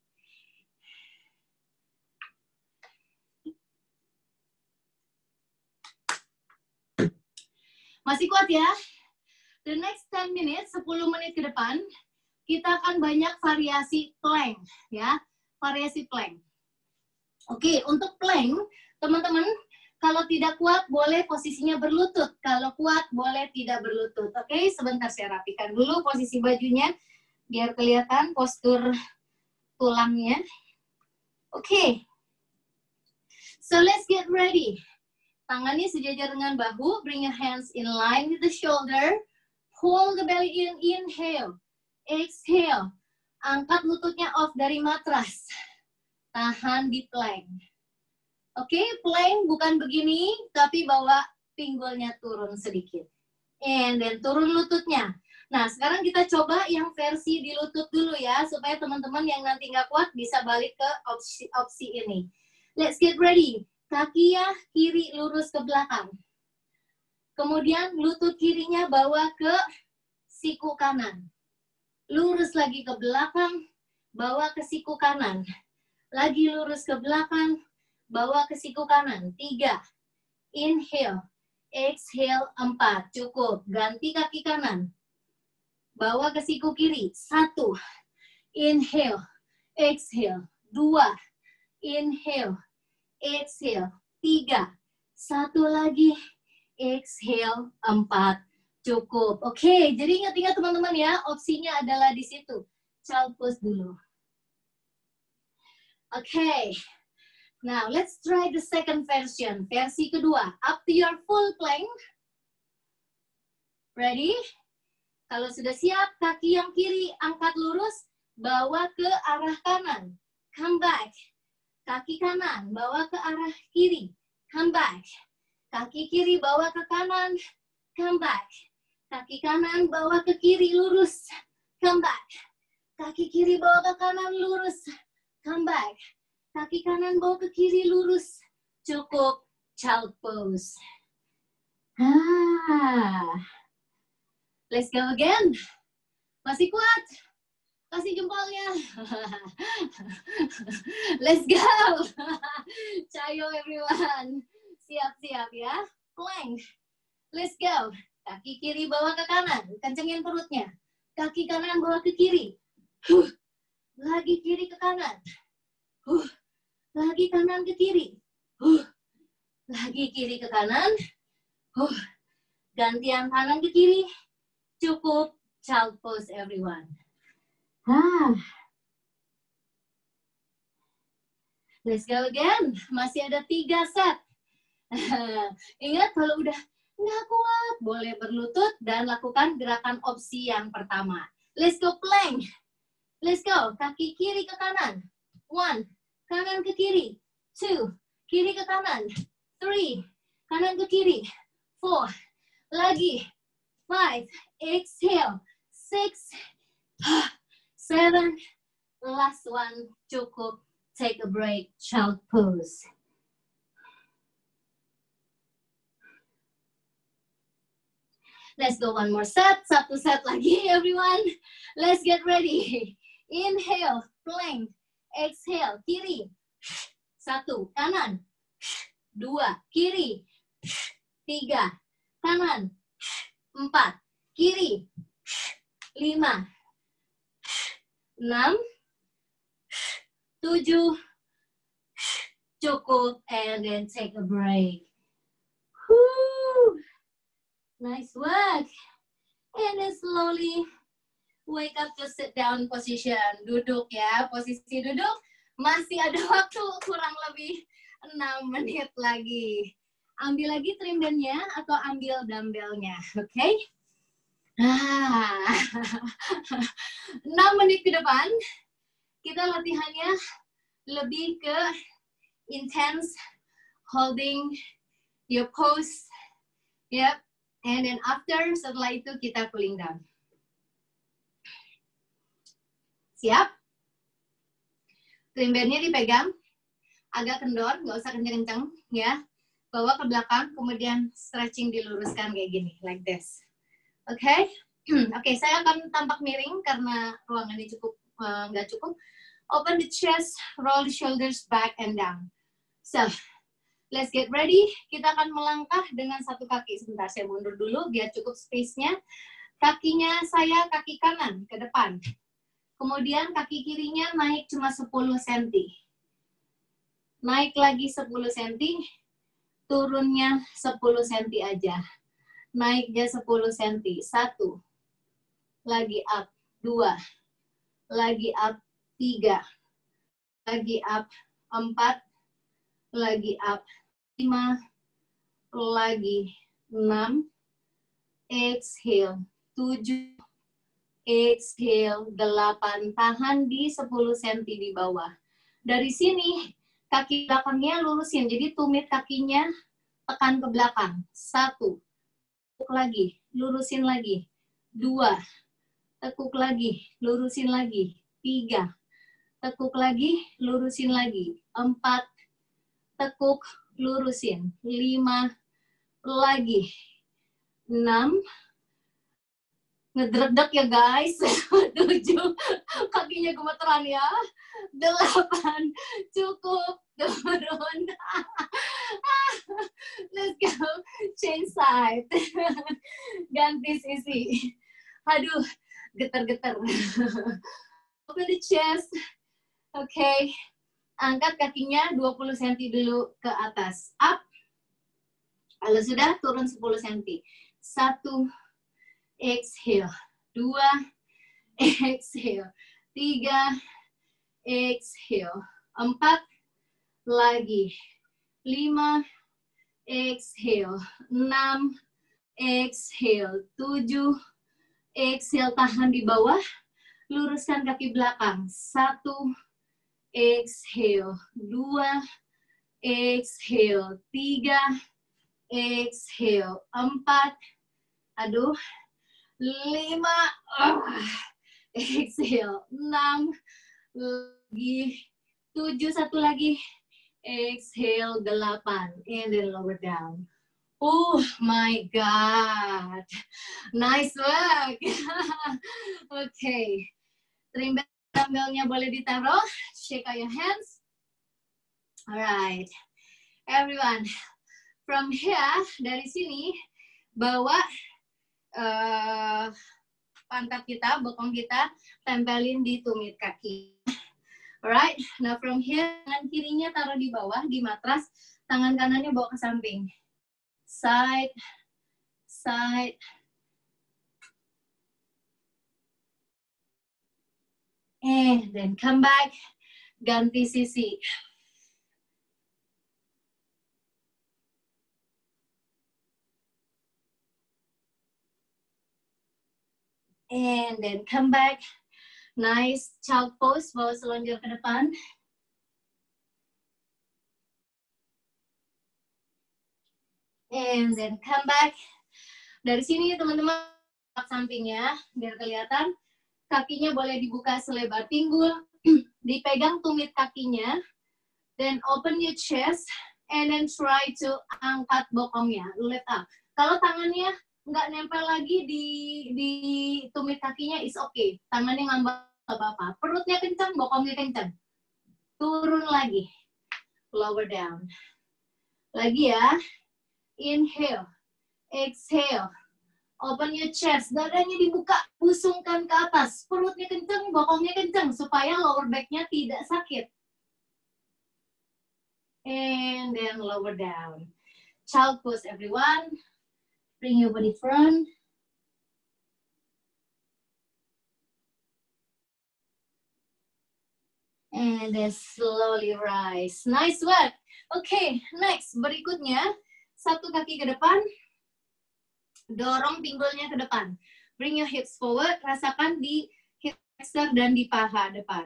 Speaker 1: Masih kuat ya? The next 10 minutes, 10 menit ke depan, kita akan banyak variasi plank, ya. Variasi plank. Oke, untuk plank, teman-teman, kalau tidak kuat, boleh posisinya berlutut. Kalau kuat, boleh tidak berlutut. Oke, sebentar saya rapikan dulu posisi bajunya, biar kelihatan postur tulangnya. Oke. So, let's get ready. Tangannya sejajar dengan bahu, bring your hands in line with the shoulder. Hold the belly in, inhale. Exhale. Angkat lututnya off dari matras. Tahan di plank. Oke, plank bukan begini, tapi bawa pinggulnya turun sedikit. And then turun lututnya. Nah, sekarang kita coba yang versi di lutut dulu ya, supaya teman-teman yang nanti nggak kuat bisa balik ke opsi ini. Let's get ready. Kaki ya kiri lurus ke belakang. Kemudian lutut kirinya bawa ke siku kanan. Lurus lagi ke belakang, bawa ke siku kanan. Lagi lurus ke belakang, bawa ke siku kanan. 3. Inhale. Exhale. 4. Cukup. Ganti kaki kanan. Bawa ke siku kiri. 1. Inhale. Exhale. 2. Inhale. Exhale. 3. 1 lagi. Exhale. 4. Cukup. Oke, jadi ingat-ingat teman-teman ya, opsinya adalah di situ. Child pose dulu. Oke. Now, let's try the second version. Versi kedua. Up to your full plank. Ready? Kalau sudah siap, kaki yang kiri angkat lurus, bawa ke arah kanan. Come back. Kaki kanan, bawa ke arah kiri. Come back. Kaki kiri, bawa ke kanan. Come back. Kaki kanan, bawa ke kiri, lurus. Come back. Kaki kiri, bawa ke kanan, lurus. Come back. Kaki kanan, bawa ke kiri, lurus. Cukup. Child pose. Let's go again. Masih kuat? Kasih jempolnya. Let's go. Cayo everyone. Siap-siap ya. Plank. Let's go. Kaki kiri bawa ke kanan. Kencengin perutnya. Kaki kanan bawa ke kiri. Lagi kiri ke kanan. Lagi kanan ke kiri. Lagi kiri ke kanan. Gantian kanan ke kiri. Cukup. Child pose everyone. Let's go again. Masih ada 3 set. Ingat kalau udah nggak kuat, boleh berlutut dan lakukan gerakan opsi yang pertama. Let's go plank. Let's go. Kaki kiri ke kanan. 1. Kanan ke kiri. 2. Kiri ke kanan. 3. Kanan ke kiri. 4. Lagi. 5. Exhale. 6. 7. Last one. Cukup. Take a break. Child pose. Let's go one more set. 1 set lagi everyone. Let's get ready. Inhale. Plank. Exhale. Kiri. 1. Kanan. 2. Kiri. 3. Kanan. 4. Kiri. 5. 6. 7. Cukup. And then take a break. Woo. Nice work. And then slowly wake up to sit down position. Duduk ya, posisi duduk. Masih ada waktu kurang lebih 6 menit lagi. Ambil lagi trim bandnya atau ambil dumbbellnya, oke? Okay? 6 menit ke depan, kita latihannya lebih ke intense, holding your pose. Yep. And then after, setelah itu kita cooling down. Siap? Trim bandnya dipegang, agak kendor, nggak usah kenceng-kenceng, ya. Bawa ke belakang, kemudian stretching diluruskan kayak gini, like this. Oke? Okay? Oke, saya akan tampak miring karena ruangannya cukup nggak cukup. Open the chest, roll the shoulders back and down. So, let's get ready. Kita akan melangkah dengan satu kaki. Sebentar, saya mundur dulu biar cukup space-nya. Kakinya saya kaki kanan ke depan. Kemudian kaki kirinya naik cuma 10 cm. Naik lagi 10 cm. Turunnya 10 cm aja. Naiknya 10 cm. 1. Lagi up. 2. Lagi up. 3. Lagi up. 4. Lagi up. 5. Lagi 6. Exhale. 7. Exhale. 8. Tahan di 10 cm di bawah. Dari sini, kaki belakangnya lurusin. Jadi tumit kakinya tekan ke belakang. 1. Tekuk lagi. Lurusin lagi. 2. Tekuk lagi. Lurusin lagi. 3. Tekuk lagi. Lurusin lagi. 4. Tekuk. Lurusin. 5. Lagi. 6. Ngedredek ya guys. 7. Kakinya gemeteran ya. 8. Cukup. Turun. Let's go. Change side. Ganti sisi. Aduh. Getar-getar. Open the chest. Oke. Okay. Angkat kakinya 20 cm dulu ke atas. Up. Kalau sudah, turun 10 cm. 1. Exhale. 2. Exhale. 3. Exhale. 4. Lagi. 5. Exhale. 6. Exhale. 7. Exhale. Tahan di bawah. Luruskan kaki belakang. 1. Exhale. 2. Exhale. 3. Exhale. 4. Aduh. 5. Exhale. 6. Lagi. 7. 1 lagi. Exhale. 8. And then lower down. Oh my God. Nice work. Okay. Trim dumbbellnya boleh ditaruh. Shake out your hands. Alright, everyone. From here, dari sini, bawa pantat kita, bokong kita, tempelin di tumit kaki. Alright, now from here, tangan kirinya taruh di bawah, di matras, tangan kanannya bawa ke samping. Side, side. And then come back, ganti sisi. And then come back. Nice child pose, bawa selonjor ke depan. And then come back. Dari sini teman-teman, sampingnya, biar kelihatan. Kakinya boleh dibuka selebar pinggul, dipegang tumit kakinya, then open your chest, and then try to angkat bokongnya, lift up. Kalau tangannya nggak nempel lagi di tumit kakinya, is okay. Tangannya ngambang apa-apa. Perutnya kencang, bokongnya kencang. Turun lagi, lower down. Lagi ya, inhale, exhale. Open your chest, dadanya dibuka, pusungkan ke atas. Perutnya kenceng, bokongnya kenceng, supaya lower back-nya tidak sakit. And then lower down. Child pose, everyone. Bring your body front. And then slowly rise. Nice work. Okay, next. Berikutnya, satu kaki ke depan. Dorong pinggulnya ke depan. Bring your hips forward. Rasakan di hip flexor dan di paha depan.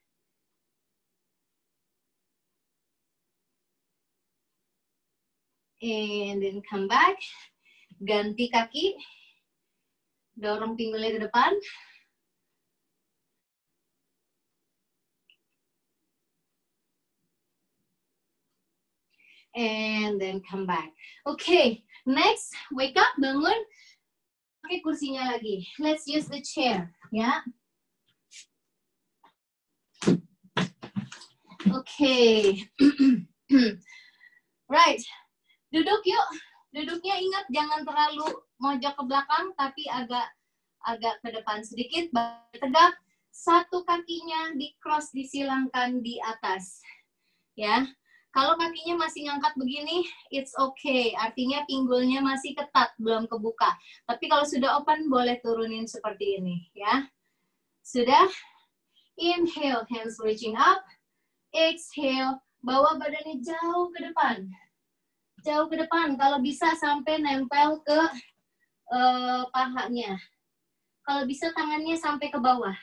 Speaker 1: And then come back. Ganti kaki. Dorong pinggulnya ke depan. And then come back. Okay, next, wake up, bangun. Pakai kursinya lagi. Let's use the chair, ya. Okay. Right. Duduk yuk. Duduknya ingat jangan terlalu mojok ke belakang, tapi agak ke depan sedikit. Tegak. Satu kakinya di cross, disilangkan di atas. Ya. Kalau kakinya masih ngangkat begini, it's okay. Artinya pinggulnya masih ketat, belum kebuka. Tapi kalau sudah open, boleh turunin seperti ini, ya. Sudah? Inhale, hands reaching up. Exhale, bawa badannya jauh ke depan. Jauh ke depan, kalau bisa sampai nempel ke pahanya. Kalau bisa tangannya sampai ke bawah.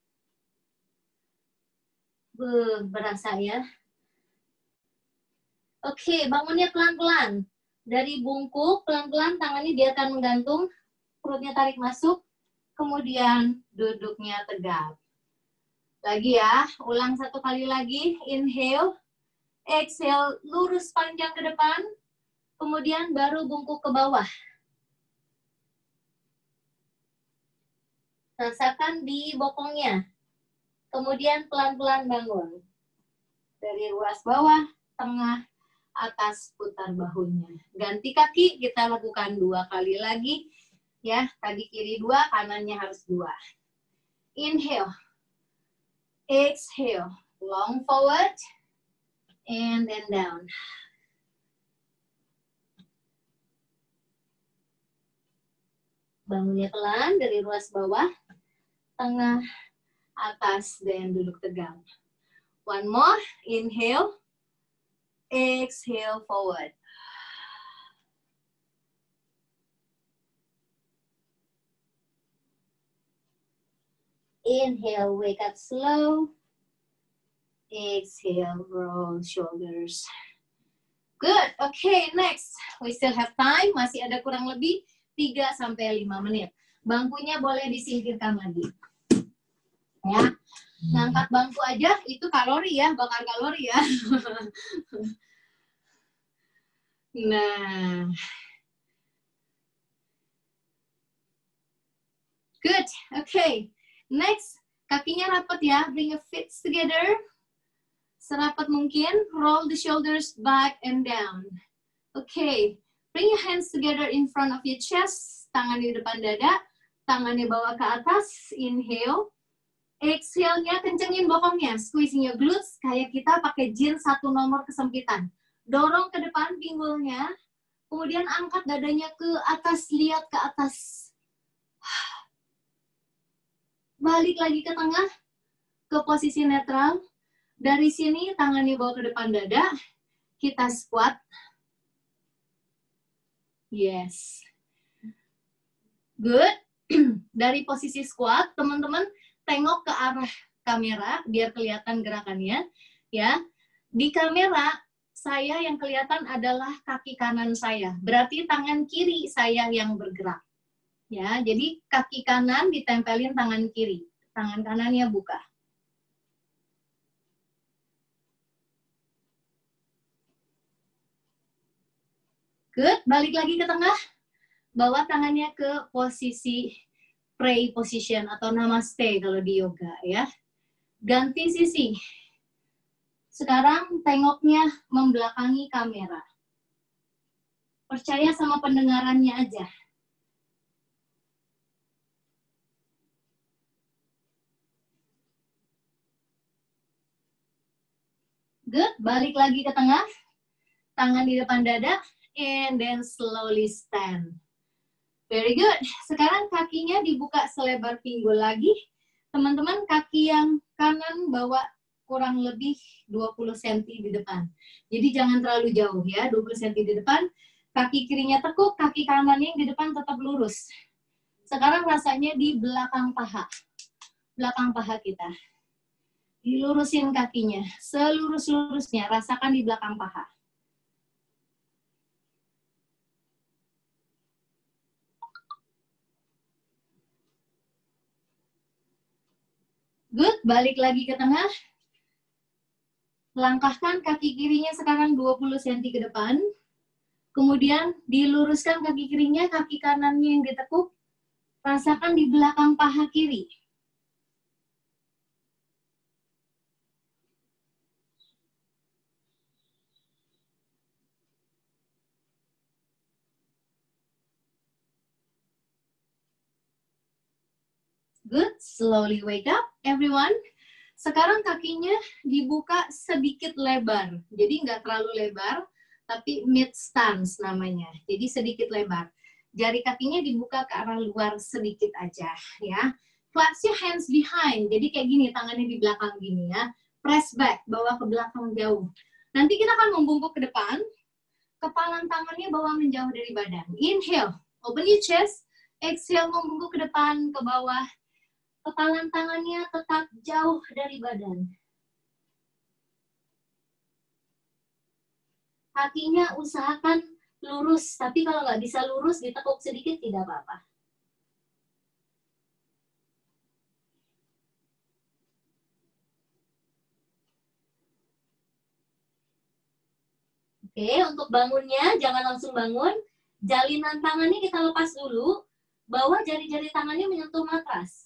Speaker 1: Berasa ya. Oke, bangunnya pelan-pelan. Dari bungkuk, pelan-pelan tangannya dia akan menggantung, perutnya tarik masuk, kemudian duduknya tegak. Lagi ya, ulang satu kali lagi. Inhale, exhale, lurus panjang ke depan, kemudian baru bungkuk ke bawah. Rasakan di bokongnya. Kemudian pelan-pelan bangun. Dari ruas bawah, tengah, atas, putar bahunya. Ganti kaki, kita lakukan 2 kali lagi. Ya, tadi kiri 2, kanannya harus 2. Inhale. Exhale. Long forward. And then down. Bangunnya pelan dari ruas bawah, tengah, atas, dan duduk tegak. One more. Inhale. Exhale forward. Inhale, wake up slow. Exhale, roll shoulders. Good. Okay, next. We still have time. Masih ada kurang lebih 3-5 menit. Bangkunya boleh disingkirkan lagi. Ya. Ngangkat bangku aja itu kalori ya, bakar kalori ya. Nah. Good. Okay. Next, Kakinya rapat ya, bring your feet together. Serapat mungkin, roll the shoulders back and down. Okay, bring your hands together in front of your chest. Tangan di depan dada, tangannya bawa ke atas, inhale. Exhale-nya kencengin bokongnya, squeezing your glutes, kayak kita pakai jeans 1 nomor kesempitan. Dorong ke depan pinggulnya, kemudian angkat dadanya ke atas, lihat ke atas. Balik lagi ke tengah, ke posisi netral. Dari sini tangannya bawa ke depan dada, kita squat. Yes. Good. Dari posisi squat, teman-teman tengok ke arah kamera biar kelihatan gerakannya. Ya, di kamera saya yang kelihatan adalah kaki kanan saya. Berarti tangan kiri saya yang bergerak. Ya, jadi kaki kanan ditempelin tangan kiri, tangan kanannya buka. Good, balik lagi ke tengah. Bawa tangannya ke posisi pray position atau namaste kalau di yoga ya. Ganti sisi. Sekarang tengoknya membelakangi kamera. Percaya sama pendengarannya aja. Good, balik lagi ke tengah. Tangan di depan dada. And then slowly stand. Very good. Sekarang kakinya dibuka selebar pinggul lagi. Teman-teman, kaki yang kanan bawa kurang lebih 20 cm di depan. Jadi jangan terlalu jauh ya, 20 cm di depan. Kaki kirinya tekuk, kaki kanannya yang di depan tetap lurus. Sekarang rasanya di belakang paha. Belakang paha kita. Dilurusin kakinya, selurus-lurusnya, rasakan di belakang paha. Good, balik lagi ke tengah. Langkahkan kaki kirinya sekarang 20 cm ke depan. Kemudian diluruskan kaki kirinya, kaki kanannya yang ditekuk. Rasakan di belakang paha kiri. Good, slowly wake up everyone. Sekarang kakinya dibuka sedikit lebar. Jadi nggak terlalu lebar, tapi mid stance namanya. Jadi sedikit lebar. Jari kakinya dibuka ke arah luar sedikit aja ya. Clasp your hands behind. Jadi kayak gini, tangannya di belakang gini ya. Press back, bawa ke belakang jauh. Nanti kita akan membungkuk ke depan. Kepalan tangannya bawa menjauh dari badan. Inhale, open your chest. Exhale, membungkuk ke depan, ke bawah. Kepalan tangannya tetap jauh dari badan. Kakinya usahakan lurus, tapi kalau nggak bisa lurus, ditekuk sedikit tidak apa-apa. Oke, untuk bangunnya jangan langsung bangun. Jalinan tangannya kita lepas dulu, bawa jari-jari tangannya menyentuh matras.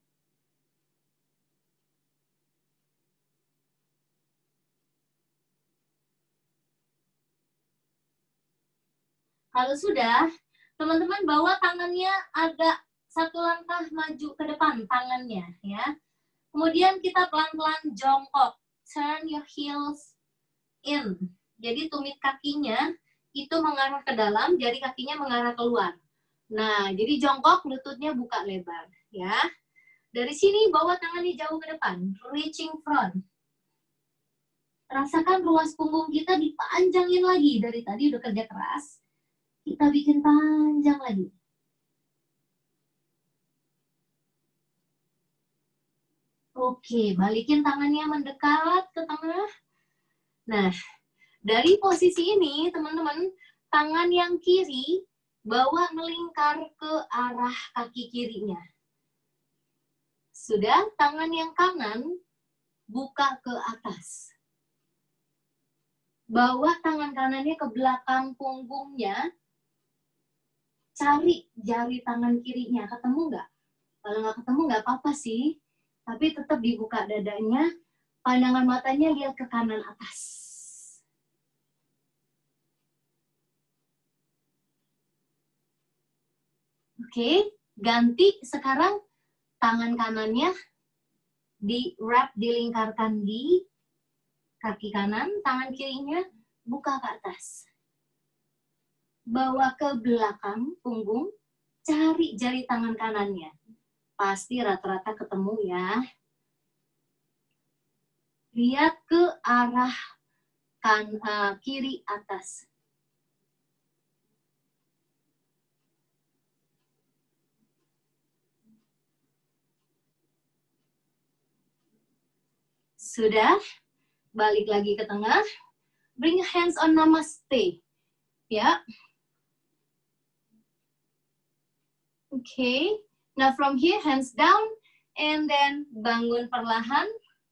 Speaker 1: Kalau sudah, teman-teman bawa tangannya agak 1 langkah maju ke depan tangannya ya. Kemudian kita pelan-pelan jongkok. Turn your heels in. Jadi tumit kakinya itu mengarah ke dalam, jari kakinya mengarah keluar. Nah, jadi jongkok, lututnya buka lebar ya. Dari sini bawa tangannya jauh ke depan, reaching front. Rasakan ruas punggung kita dipanjangin lagi. Dari tadi udah kerja keras, kita bikin panjang lagi. Oke, balikin tangannya mendekat ke tengah. Nah, dari posisi ini, teman-teman, tangan yang kiri bawa melingkar ke arah kaki kirinya. Sudah, tangan yang kanan buka ke atas. Bawa tangan kanannya ke belakang punggungnya. Cari jari tangan kirinya, ketemu nggak? Kalau nggak ketemu nggak apa-apa sih. Tapi tetap dibuka dadanya, pandangan matanya lihat ke kanan atas. Oke, ganti sekarang tangan kanannya di wrap, dilingkarkan di kaki kanan, tangan kirinya buka ke atas. Bawa ke belakang punggung, cari jari tangan kanannya. Pasti rata-rata ketemu ya. Lihat ke arah kiri atas. Sudah, balik lagi ke tengah. Bring your hands on namaste. Ya. Okay. Now from here, hands down. And then bangun perlahan.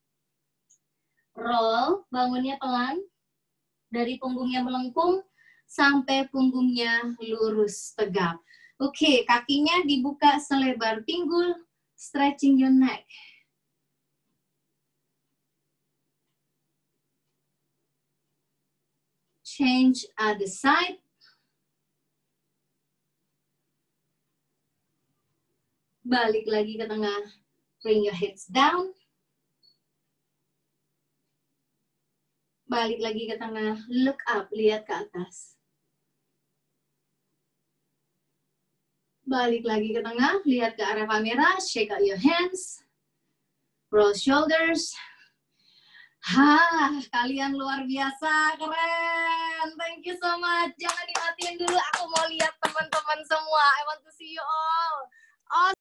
Speaker 1: Roll, bangunnya pelan. Dari punggungnya melengkung sampai punggungnya lurus tegap. Oke, kakinya dibuka selebar pinggul. Stretching your neck. Change other side. Balik lagi ke tengah. Bring your hips down. Balik lagi ke tengah. Look up, lihat ke atas. Balik lagi ke tengah, lihat ke arah kamera. Shake out your hands. Roll shoulders. Kalian luar biasa, keren. Thank you so much. Jangan dimatiin dulu, aku mau lihat teman-teman semua. I want to see you all.